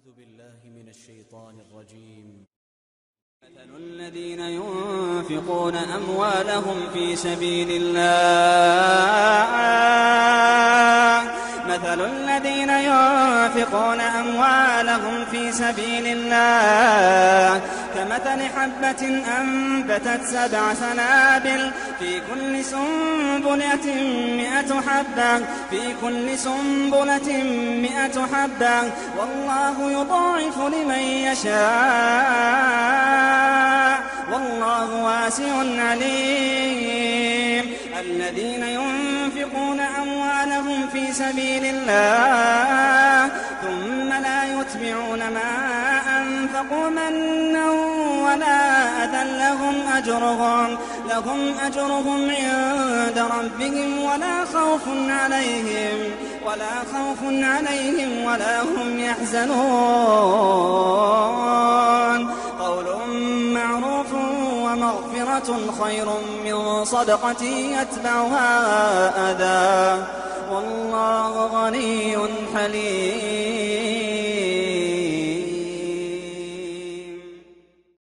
أعوذ بالله من الشيطان الرجيم. مثل الذين ينفقون أموالهم في سبيل الله كمثل حبة أنبتت 7 سنابل في كل سنبلة 100 حبة والله يضاعف لمن يشاء والله واسع عليم. الذين ينفقون أموالهم في سبيل الله ثم لا يتبعون ما أنفقوا منا ولا أذى لهم أجرهم عند ربهم ولا خوف عليهم ولا هم يحزنون. قول معروف ومغفرة خير من صدقة يتبعها أذى والله غني حليم.